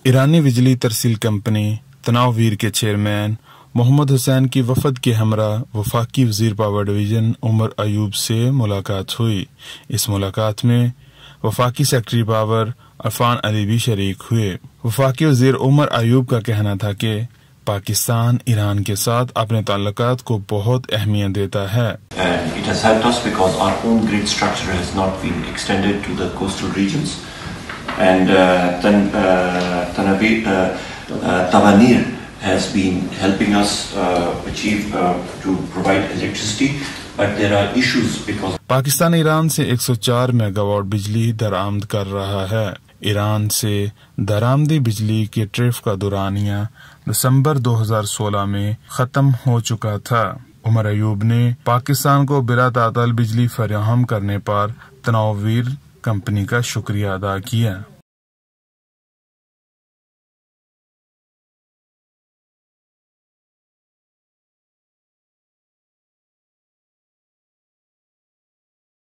ایرانی بجلی ترسیل کمپنی تناویر کے چیئرمین محمد حسین کی وفد کے ہمراہ وفاقی وزیر پاور ڈویژن عمر ایوب سے ملاقات ہوئی۔ اس ملاقات میں وفاقی سیکرٹری پاور عرفان علی بھی شریک ہوئے۔ وفاقی وزیر عمر ایوب کا کہنا تھا کہ پاکستان ایران کے ساتھ اپنے تعلقات کو بہت اہمیت دیتا ہے۔ It has helped us because our own grid structure has not been extended to the coastal regions, and Tawanir has been helping us achieve to provide electricity, but there are issues because Pakistan Iran سے 104 mega what بجلی درآمد کر رہا ہے۔ ایران سے درآمدی بجلی کے tariff کا دورانیہ دسمبر 2016 میں ختم ہو چکا تھا۔ عمر ایوب نے پاکستان کو بلا تعطل بجلی فراہم کرنے پر تناویر کمپنی کا شکریہ ادا کیا۔